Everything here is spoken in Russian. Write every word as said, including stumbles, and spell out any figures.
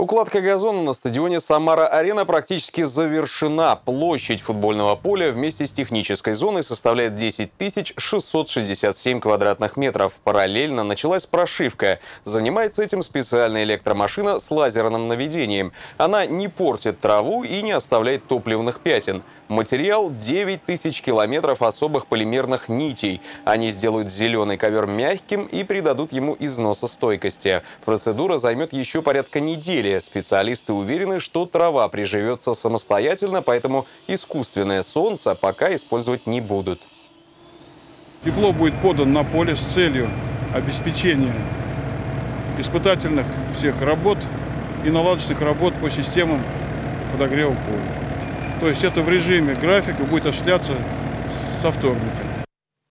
Укладка газона на стадионе «Самара-Арена» практически завершена. Площадь футбольного поля вместе с технической зоной составляет десять тысяч шестьсот шестьдесят семь квадратных метров. Параллельно началась прошивка. Занимается этим специальная электромашина с лазерным наведением. Она не портит траву и не оставляет топливных пятен. Материал – девять тысяч километров особых полимерных нитей. Они сделают зеленый ковер мягким и придадут ему износостойкости. Процедура займет еще порядка недели. Специалисты уверены, что трава приживется самостоятельно, поэтому искусственное солнце пока использовать не будут. Тепло будет подано на поле с целью обеспечения испытательных всех работ и наладочных работ по системам подогрева поля. То есть это в режиме графика будет осуществляться со вторника.